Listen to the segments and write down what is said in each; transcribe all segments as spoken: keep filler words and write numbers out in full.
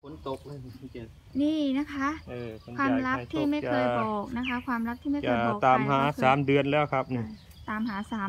ฝนตกเลยเจ็ดนี่นะคะความลับที่ไม่เคยบอกนะคะ ความลับที่ไม่เคยบอกตามหาสามเดือนแล้วครับนี่ตามหาสาม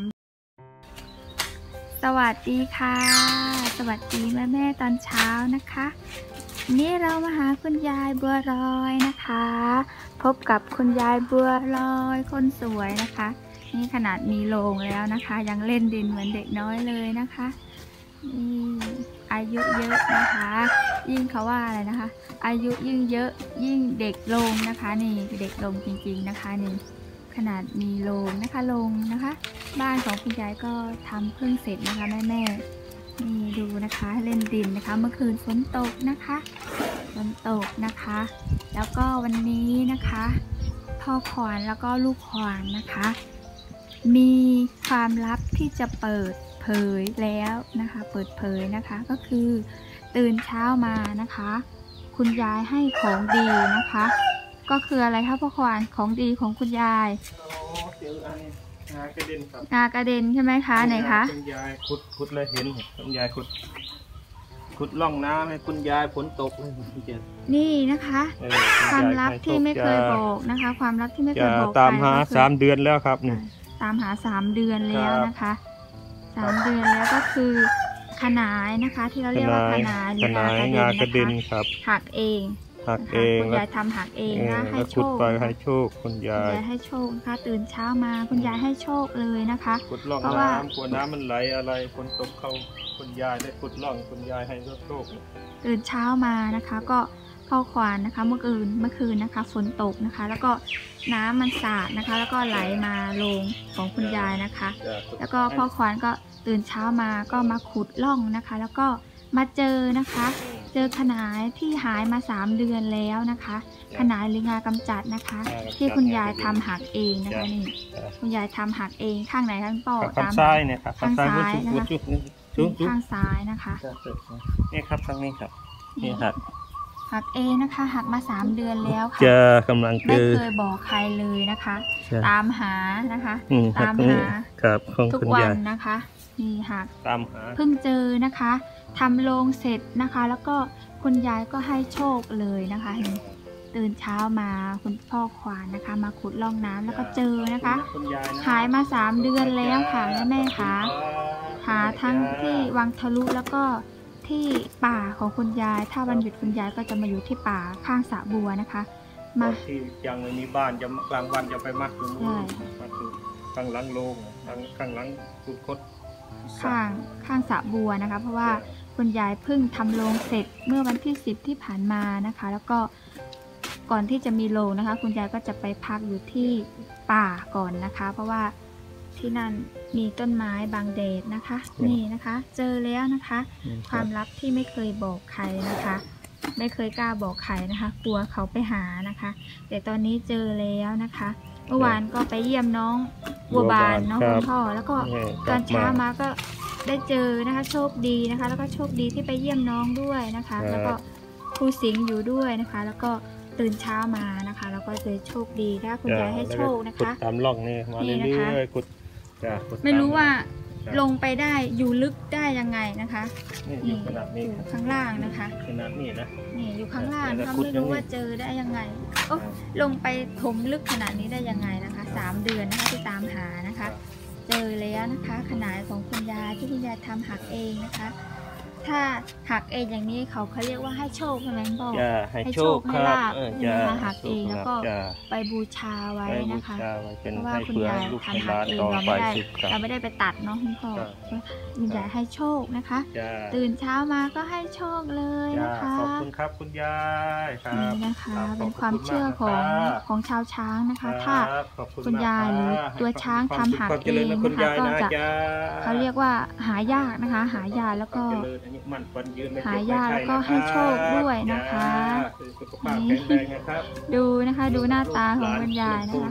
สวัสดีค่ะสวัสดีแม่แม่ตอนเช้านะคะนี่เรามาหาคุณยายบัวลอยนะคะพบกับคุณยายบัวลอยคนสวยนะคะนี่ขนาดมีโรงแล้วนะคะยังเล่นดินเหมือนเด็กน้อยเลยนะคะนี่อายุเยอะนะคะยิ่งเขาว่าอะไรนะคะอายุยิ่งเยอะยิ่งเด็กลงนะคะนี่เด็กลงจริงๆนะคะนี่ขนาดมีโรงนะคะโรงนะคะบ้านของคุณยายก็ทำเพิ่งเสร็จนะคะแม่แม่นี่ดูนะคะเล่นดินนะคะเมื่อคืนฝนตกนะคะฝนตกนะคะแล้วก็วันนี้นะคะพ่อขวานแล้วก็ลูกขวานนะคะมีความลับที่จะเปิดเผยแล้วนะคะเปิดเผยนะคะก็คือตื่นเช้ามานะคะคุณยายให้ของดีนะคะก็คืออะไรคะพ่อขวานของดีของคุณยายงากระเด็นครับงากระเด็นใช่ไหมคะไหนคะคุณยายขุดขุดเลยเห็นคุณยายขุดขุดล่องน้ำให้คุณยายฝนตกเลยเจ็ดนี่นะคะความลับที่ไม่เคยบอกนะคะความลับที่ไม่เคยบอกตามหาสามเดือนแล้วครับนี่ตามหาสามเดือนแล้วนะคะสามเดือนแล้วก็คือขนายนะคะที่เราเรียกว่าขนายหรืองากระเด็นนะคะหักเองหักเองคุณยายทำหักเองนะให้โชคให้โชคคุณยายให้โชคนะคะตื่นเช้ามาคุณยายให้โชคเลยนะคะขุดล่องน้ำกลัวน้ำมันไหลอะไรฝนตกเข้าคุณยายได้ขุดล่องคุณยายให้โชคตื่นเช้ามานะคะก็พ่อขวานนะคะเมื่อคืนเมื่อคืนนะคะฝนตกนะคะแล้วก็น้ำมันสาดนะคะแล้วก็ไหลมาลงของคุณยายนะคะแล้วก็พ่อขวานก็ตื่นเช้ามาก็มาขุดล่องนะคะแล้วก็มาเจอนะคะเจอขนายที่หายมาสามเดือนแล้วนะคะขนายหรืองากำจัดนะคะที่คุณยายทำหักเองนะคะนี่คุณยายทำหักเองข้างไหนข้างต่อตามข้างซ้ายเนี่ยครับข้างซ้ายนะคะข้างซ้ายนะคะนี่ครับข้างนี้ครับนี่หักหักเองนะคะหักมาสามเดือนแล้วค่ะจะกำลังไม่เคยบอกใครเลยนะคะตามหานะคะตามหาทุกวันนะคะนี่หักตามหาเพิ่งเจอนะคะทำโรงเสร็จนะคะแล้วก็คุณยายก็ให้โชคเลยนะคะตื่นเช้ามาคุณพ่อขวานนะคะมาขุดร่องน้ำแล้วก็เจอนะคะหายมาสามเดือนแล้วค่ะแม่แม่คะหาทั้งที่วังทะลุแล้วก็ที่ป่าของคุณยายถ้าวันหยุดคุณยายก็จะมาอยู่ที่ป่าข้างสระบัวนะคะมาที่ยังไม่มีบ้านจะกลางวันจะไปมัดอยู่นู่นมาถึงข้างหลังโรงข้างหลังสุดคดข้างข้างสระบัวนะคะเพราะว่าคุณยายเพิ่งทำโรงเสร็จเมื่อวันที่สิบที่ผ่านมานะคะแล้วก็ก่อนที่จะมีโรงนะคะคุณยายก็จะไปพักอยู่ที่ป่าก่อนนะคะเพราะว่าที่นั่นมีต้นไม้บางแดดนะคะนี่นะคะเจอแล้วนะคะความลับที่ไม่เคยบอกใครนะคะไม่เคยกล้าบอกใครนะคะกลัวเขาไปหานะคะแต่ตอนนี้เจอแล้วนะคะเมื่อวานก็ไปเยี่ยมน้องบัวบานน้องคุณพ่อแล้วก็ตอนเช้ามาก็ได้เจอนะคะโชคดีนะคะแล้วก็โชคดีที่ไปเยี่ยมน้องด้วยนะคะแล้วก็ครูสิงห์อยู่ด้วยนะคะแล้วก็ตื่นเช้ามานะคะแล้วก็เจอโชคดีถ้าคุณยายให้โชคนะคะตามล่องนี่มาเรื่อยๆขุดไม่รู้ว่าลงไปได้อยู่ลึกได้ยังไงนะคะนี่ขนาดนี้ข้างล่างนะคะขนาดนี้นะนี่อยู่ข้างล่างเขาไม่รู้ว่าเจอได้ยังไงก็ลงไปถมลึกขนาดนี้ได้ยังไงนะคะสามเดือนนะคะที่ตามหานะคะเจอแล้วนะคะขนาดของคุณยายที่คุณยายทำหักเองนะคะถ้าหักเองอย่างนี้เขาเขาเรียกว่าให้โชคใช่ไหมพ่อให้โชคให้ลาบนะคะหักเองแล้วก็ไปบูชาไว้นะคะเพราะว่าคุณยายทำหักเองเราไม่ได้เราไม่ได้ไปตัดเนาะคุณพ่อคุณยายให้โชคนะคะตื่นเช้ามาก็ให้โชคเลยนะคะขอบคุณครับคุณยายนี่นะคะเป็นความเชื่อของของชาวช้างนะคะถ้าคุณยายหรือตัวช้างทำหักเองนะคะก็จะเขาเรียกว่าหายากนะคะหายากแล้วก็หายาแล้วก็ให้โชคด้วยนะคะนี่ดูนะคะดูหน้าตาของคุณยายนะคะ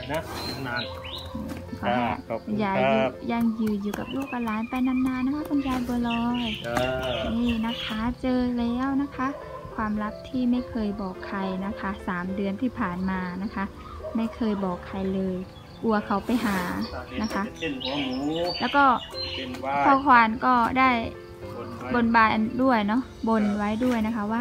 คุณยายยังอยู่อยู่กับลูกกับหลานไปนานๆนะคะคุณยายบัวลอยนี่นะคะเจอแล้วนะคะความลับที่ไม่เคยบอกใครนะคะสามเดือนที่ผ่านมานะคะไม่เคยบอกใครเลยกลัวเขาไปหานะคะแล้วก็พ่อควานก็ได้บนบานด้วยเนาะบนไว้ด้วยนะคะว่า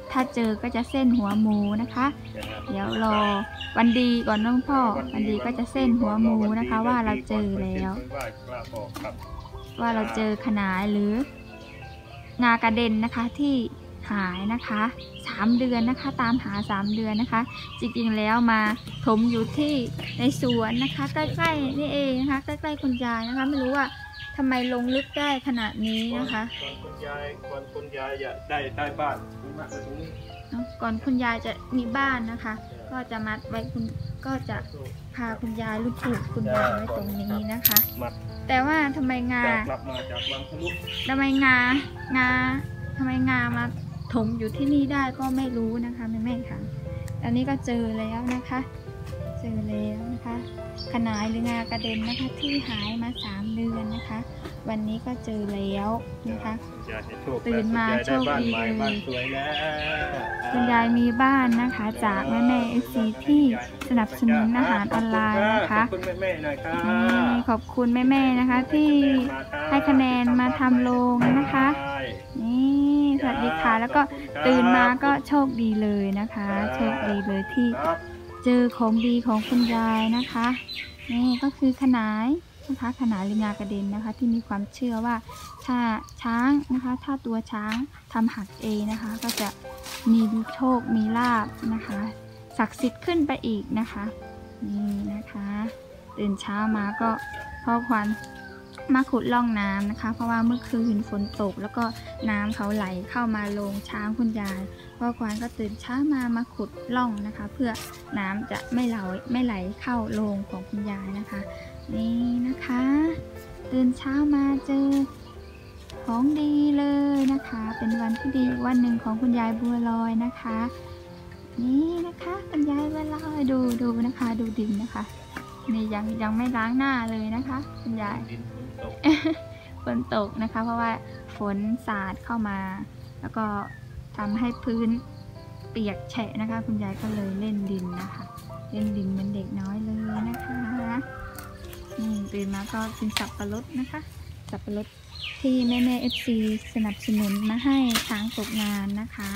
ถ้าเจอก็จะเส้นหัวหมูนะคะ เดี๋ยวรอวันดีก่อนน้องพ่อวันดีก็จะเส้นหัวหมูนะคะว่าเราเจอแล้วว่าเราเจอขนายหรืองากระเด็นนะคะที่หายนะคะสามเดือนนะคะตามหาสามเดือนนะคะจริงๆแล้วมาถมอยู่ที่ในสวนนะคะใกล้ๆนี่เองนะคะใกล้ๆคุณยายนะคะไม่รู้ว่าทำไมลงลึกได้ขนาดนี้นะคะก่อนคุณยายก่อนคุณยายจะได้ได้บ้านมาตรงนี้ก่อนคุณยายจะมีบ้านนะคะก็จะมัดไว้คุณก็จะพาคุณยายลูกผูกคุณยายไว้ตรงนี้นะคะแต่ว่าทำไมงากลับมาจากบางทะลุทำไมงางาทำไมงามาถมอยู่ที่นี่ได้ก็ไม่รู้นะคะแม่แม่ค่ะอันนี้ก็เจอแล้วนะคะเจอแล้วนะคะขนายหรืองากระเด็นนะคะที่หายมาสามเดือนนะคะวันนี้ก็เจอแล้วนะคะตื่นมาโชคดีเลยคุณยายมีบ้านนะคะจากแม่แม่เอฟซีที่สนับสนุนอาหารออนไลน์นะคะขอบคุณแม่แม่นะคะที่ให้คะแนนมาทำโรงนะคะนี่สวัสดีค่ะแล้วก็ตื่นมาก็โชคดีเลยนะคะโชคดีเลยที่เจอของดีของคุณยายนะคะนี่ก็คือขนายนะคะขนายหรืองากระเด็นนะคะที่มีความเชื่อว่าถ้าช้างนะคะถ้าตัวช้างทำหักเองนะคะก็จะมีโชคมีลาภนะคะศักดิ์สิทธิ์ขึ้นไปอีกนะคะนี่นะคะตื่นเช้ามาก็พ่อควันมาขุดล่องน้ำนะคะเพราะว่าเมื่อคืนฝนตกแล้วก็น้ำเขาไหลเข้ามาโรงช้างคุณยายพ่อควานก็ตื่นเช้ามามาขุดล่องนะคะเพื่อน้ำจะไม่ไหลไม่ไหลเข้าโรงของคุณยายนะคะนี่นะคะตื่นเช้ามาเจอของดีเลยนะคะเป็นวันที่ดีวันหนึ่งของคุณยายบัวลอยนะคะนี่นะคะคุณยายบัวลอยดูดูนะคะดูดินนะคะนี่ยังยังไม่ล้างหน้าเลยนะคะคุณยายฝนตกนะคะเพราะว่าฝนสาดเข้ามาแล้วก็ทำให้พื้นเปียกแฉะนะคะคุณยายก็เลยเล่นดินนะคะเล่นดินเหมือนเด็กน้อยเลยนะคะนี่ตื่นมาก็กินสับปะรดนะคะสับปะรดที่แม่แม่เอฟซีสนับสนุนมาให้ช้างตกงานนะคะ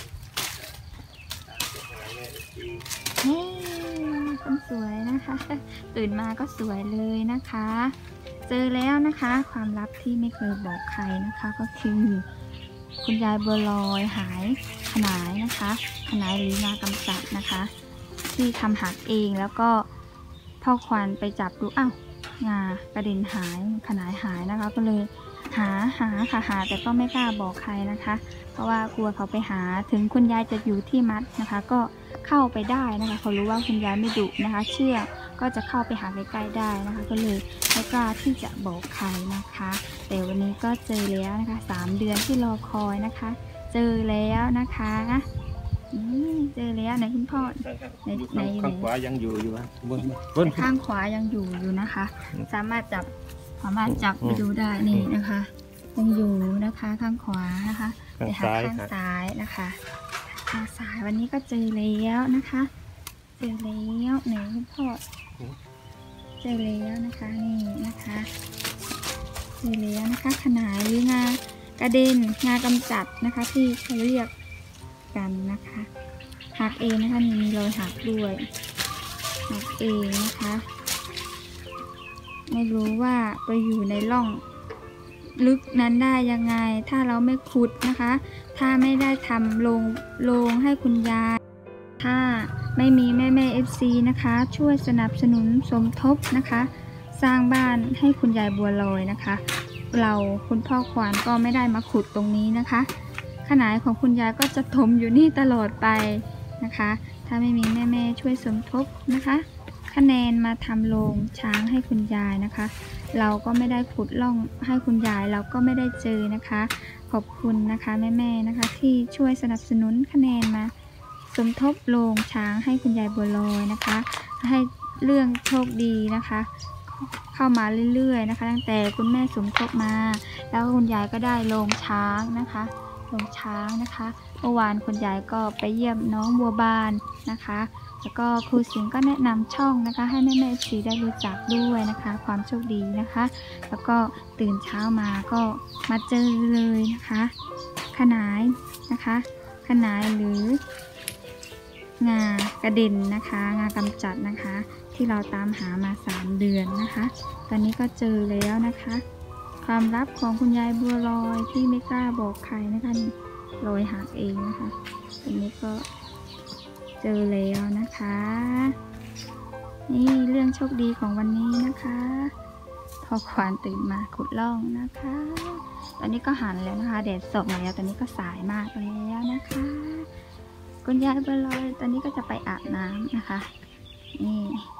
นี่คนสวยนะคะตื่นมาก็สวยเลยนะคะเจอแล้วนะคะความลับที่ไม่เคยบอกใครนะคะก็คือคุณยายบัวลอยหายขนายนะคะขนายหรืองากำจัดนะคะที่ทำหักเองแล้วก็พ่อควานไปจับดูอ้าวงากระเด็นหายขนายหายนะคะก็เลยหาหาค่ะหาแต่ก็ไม่กล้าบอกใครนะคะเพราะว่ากลัวเขาไปหาถึงคุณยายจะอยู่ที่มัดนะคะก็เข้าไปได้นะคะเขารู้ว่าคุณยายไม่ดุนะคะเชื่อก็จะเข้าไปหาใกล้ๆได้นะคะก็เลยไม่กล้าที่จะบอกใครนะคะแต่วันนี้ก็เจอแล้วนะคะสามเดือนที่รอคอยนะคะเจอแล้วนะคะนี่เจอแล้วไหนคุณพ่อในในข้างขวายังอยู่อยู่นะบนบนข้างขวายังอยู่อยู่นะคะสามารถจับสามารถจับไปดูได้นี่นะคะยังอยู่นะคะข้างขวานะคะไปหาข้างซ้ายนะคะข้างซ้ายวันนี้ก็เจอแล้วนะคะเจอแล้วไหนคุณพ่อเจอแล้วนะคะนี่นะคะเจอแล้วนะคะขนายหรืองากระเด็นงากำจัดนะคะที่เขาเรียกกันนะคะหักเองนะคะมีรอยหักด้วยหักเองนะคะไม่รู้ว่าไปอยู่ในร่องลึกนั้นได้ยังไงถ้าเราไม่ขุดนะคะถ้าไม่ได้ทำโรงโรงให้คุณยายถ้าไม่มีแม่แม่เอฟซีนะคะช่วยสนับสนุนสมทบนะคะสร้างบ้านให้คุณยายบัวลอยนะคะเราคุณพ่อควานก็ไม่ได้มาขุดตรงนี้นะคะขนายของคุณยายก็จะถมอยู่นี่ตลอดไปนะคะถ้าไม่มีแม่แม่ช่วยสมทบนะคะคะแนนมาทำโรงช้างให้คุณยายนะคะเราก็ไม่ได้ขุดล่องให้คุณยายเราก็ไม่ได้เจอนะคะขอบคุณนะคะแม่แม่นะคะที่ช่วยสนับสนุนคะแนนมาสมทบโรงช้างให้คุณยายบัวลอยนะคะให้เรื่องโชคดีนะคะเข้ามาเรื่อยๆนะคะตั้งแต่คุณแม่สมทบมาแล้วคุณยายก็ได้โรงช้างนะคะโรงช้างนะคะเมื่อวานคุณยายก็ไปเยี่ยมน้องบัวบานนะคะแล้วก็ครูสิงห์ก็แนะนำช่องนะคะให้แม่แม่สีได้รู้จักด้วยนะคะความโชคดีนะคะแล้วก็ตื่นเช้ามาก็มาเจอเลยนะคะขนายนะคะขขนายหรืองากระเด็นนะคะ งากำจัดนะคะ ที่เราตามหามาสามเดือนนะคะ ตอนนี้ก็เจอแล้วนะคะ ความลับของคุณยายบัวลอยที่ไม่กล้าบอกใครนะคะลอยหักเองนะคะตอนนี้ก็เจอแล้วนะคะ นี่เรื่องโชคดีของวันนี้นะคะพอควานตื่นมาขุดล่องนะคะ ตอนนี้ก็หันแล้วนะคะแดดส่องแล้วตอนนี้ก็สายมากแล้วนะคะคุณยายบัวลอยตอนนี้ก็จะไปอาบน้ำนะคะนี่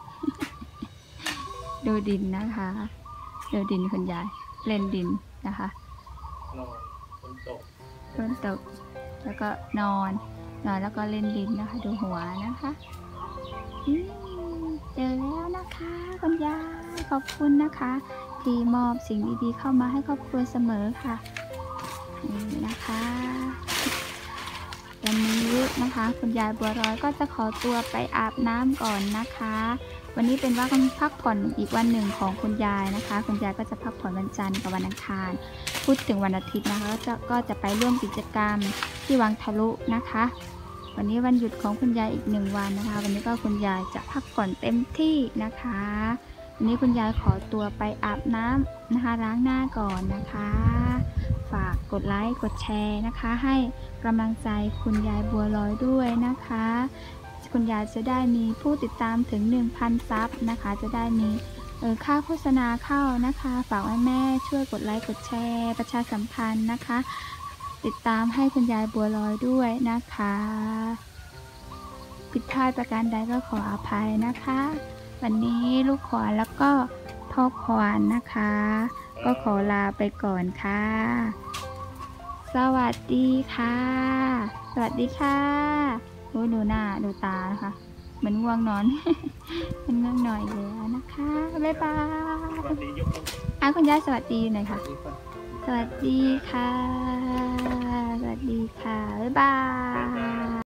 ดูดินนะคะดูดินคุณยายเล่นดินนะคะนอนฝนตกฝนตกแล้วก็นอนนอนแล้วก็เล่นดินนะคะดูหัวนะคะเจอแล้วนะคะคุณยายขอบคุณนะคะที่มอบสิ่งดีๆเข้ามาให้ครอบครัวเสมอค่ะนี่นะคะวันนี้นะคะคุณยายบัวลอยก็จะขอตัวไปอาบน้ำก่อนนะคะวันนี้เป็นวันพักผ่อนอีกวันหนึ่งของคุณยายนะคะคุณยายก็จะพักผ่อนวันจันทร์กับวันอังคารพุธถึงวันอาทิตย์นะคะก็จะก็จะไปร่วมกิจกรรมที่วังทะลุนะคะวันนี้วันหยุดของคุณยายอีกหนึ่งวันนะคะวันนี้ก็คุณยายจะพักผ่อนเต็มที่นะคะวันนี้คุณยายขอตัวไปอาบน้ำนะคะล้างหน้าก่อนนะคะฝากกดไลค์กดแชร์นะคะให้กำลังใจคุณยายบัวลอยด้วยนะคะคุณยายจะได้มีผู้ติดตามถึง หนึ่งพัน ซับนะคะจะได้มีเออค่าโฆษณาเข้านะคะฝากแม่ช่วยกดไลค์กดแชร์ประชาสัมพันธ์นะคะติดตามให้คุณยายบัวลอยด้วยนะคะผิดพลาดประการใดก็ขออภัยนะคะวันนี้ลูกขวานแล้วก็พ่อขวานนะคะก็ขอลาไปก่อนค่ะสวัสดีค่ะสวัสดีค่ะดูดูหน้าดูตานะคะเหมือนง่วงนอน มันง่วงหน่อยแล้วนะคะบ๊ายบายอ่ะคุณยายสวัสดีหน่อยค่ะสวัสดีค่ะสวัสดีค่ะบ๊ายบาย